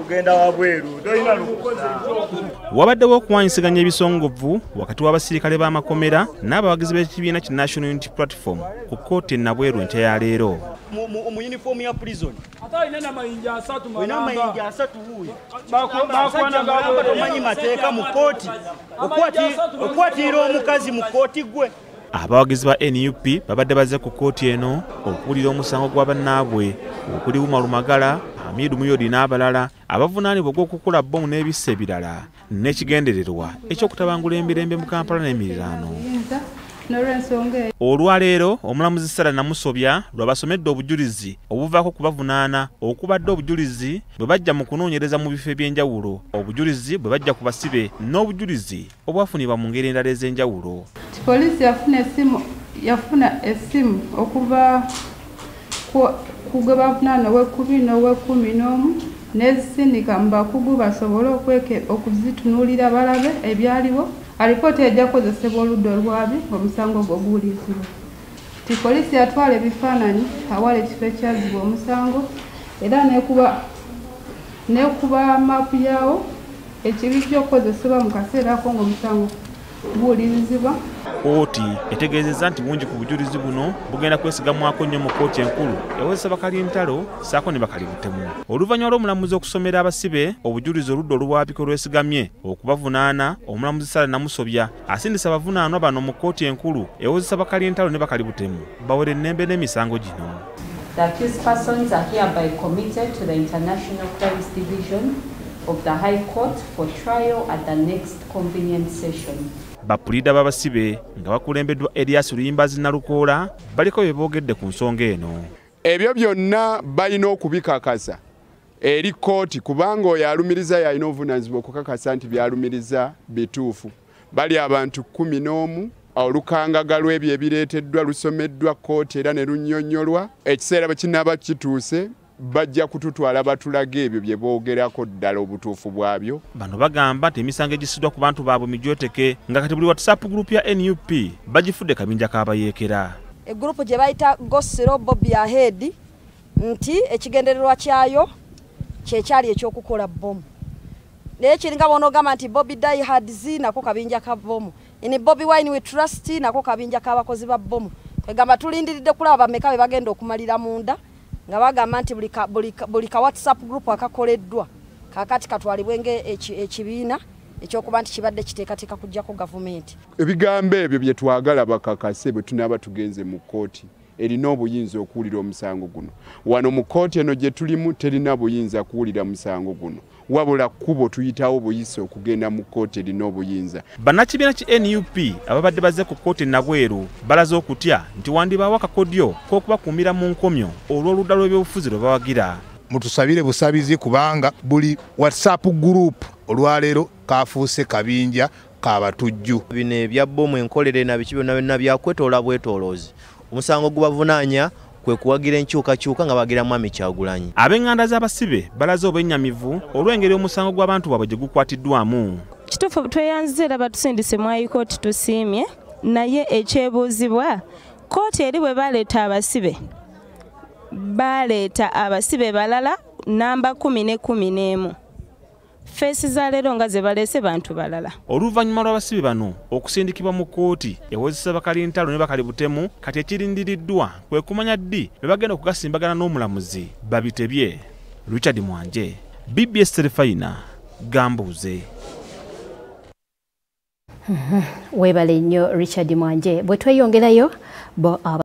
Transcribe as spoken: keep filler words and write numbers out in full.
kugenda wabweru toyina lukusa. Wabaddewo okuwanyisiganya ebisongovu wakati w'abasirikale b'amakomera n'abawagizi b'ekibiina ki National Unity Platform ku kkooti e Nabweru enkya ya leero. Mu uniform ya prison ata ina na mayinja asatu malamba ina mayinja asatu huyo bakwana malamba tomanyi mateeka mu kkooti okwatira omukazi mu kkooti gwe. Abawagizi ba N U P babadde bazze ku kkooti eno okuwulira omusango gwa bannaabwe okuli Umar Lumagala, Hamidu Muyodi n'abalala abavunaanibwa ogw'okukola bbomu n'ebisa ebirala n'ekigendererwa ekyokutabangula emirembe mu Kampala n'emiriraano. Olwaleero omulamuzi Sarah Namusobya lwabasomedde obujulizi obuvaako kubavunaana okubadde obujulizi bwe bajja mu kunoonyereza mu bifo eby'enjawulo, obujulizi bwe bajja ku basibe n'obujulizi obwafunibwa mu ngeri endala ez'enjawulo. Poliisi yafuna essimu yafuna essimu okuva ku gwe bavunaana ow'ekkumi n'ow'ekkumi n'omu n'ezisindika mu bakugu basobole okuzitunuulira balabe ebyaliwo. Alipoota ejja kukozesebwa oludda olwabi omusango gwo guwulizibwa. Ti poliisi yatwala ebifaananyi awala ekifo ekyazibwa omusango era n'ekuba n'ekuba maapu yawo ekibijja okukozesebwa mu kaseera ako ng'omusango guwulirizibwa. Kkooti etegeezezza nti bungi ku bujulizi buno bugenda kwesigamwako nnyo mu kkooti enkulu ewozesa bakalintalo ssaako ne bakalibutemu. Oluvannyuma lw'omulamuzi okusomera abasibe obujulizi oludda olubwabiko lwesigamye okubavunaana, omulamuzi Sarah Namusobya asindisa abavunaanwa bano mu kkooti enkulu ewozesa bakalintalo ne bakalibutemu bawere ennembe n'emisango gino. The accused persons are hereby committed to the International Crimes Division of the High Court for trial at the next convenient session. Bapulida babasibe nga bakulembeddwa Elias Luyimbazi Nalukoola baliko bye boogedde ku nsonga eno. Ebyo byonna balina okubikakasa eri kkooti kubanga oyo alumiriza yalina obuvunaanyizibwa okukakasa nti byalumiriza bituufu. Bali abantu kkumi n'omu olukangaga lw'ebyo ebireeteddwa lusomeddwa kkooti era ne lunnyonnyolwa. Ekiseera bwe kinaaba kituuse bajja kututwala batulaga ebyo bye boogerako ddala obutuufu bwabyo. Bano bagamba nti emisango egisiddwa ku bantu baabwe mijoteke nga kati buli WhatsApp group ya N U P bagifudde kabinja k'abayeekera. Egrupu gye bayita Gosiro Bobby Ahead nti ekigendererwa kyayo kyekyali ekyokukola bbomu. Naye kiringa bonogamba nti Bobby Die Hards nako kabinja ka bbomu. Ini Bobby Wine We Trust nako kabinja k'abakozi ba bbomu. Egamba tulindiridde kulaba bameka be bagenda okumalira munda. Nga bagamba nti buli ka WhatsApp group akakoleddwa kakati katwalibwe nge ekibiina ekyokuba nti kibadde kiteekateeka kujjako gavumenti. Ebigambo ebyo bye twagala bakakase bwe tunaaba tugenze mu kkooti erina obuyinza okuwulira omusango guno. Wano mu kkooti eno gye tulimu terina buyinza kuwulira musango guno, wabula kkubo tuyitawo buyise okugenda mu kkooti erina obuyinza. Bannakibiina ki N U P ababadde bazze ku kkooti Nabweru balaze okutya nti wandibaawo akakodyo k'okubakuumira mu nkomyo olw'oludda lw'ebyobufuzi lwe bawagira. Mutusabire busabizi kubanga buli WhatsApp group olwaleero kafuuse kabinja k'abatujju. Bino ebya bbomu enkolere na biki byonna byonna byakwetoola bwetooloozi. Omusango gubavunaanya kwe kuwagira enkyukakyuka nga bagira Mwami Kyagulanyi. Ab'enganda z'abasibe balaze obwennyamivu olw'engeri omusango gw'abantu baabwe gye gukwatiddwamu. Kituufu tweyanziza era batusindise mu High Court tusiimye, naye ekyebuuzibwa kkooti eri bwe baleeta abasibe baleeta abasibe balala namba kumi ne kumi n'emu. Feesi za leero nga ze baleese bantu balala. Oluvannyuma lw'abasibe bano okusindikibwa mu kkooti ewozesa bakalintalo ne bakalibutemu kati ekirindiriddwa kwe kumanya ddi be bagenda okugasimbagana n'omulamuzi babitebye. Richard Mwanje, B B S Terefayina, Gambuuze. Weebale nnyo Richard Mwanje. Bwe tweyongerayo bo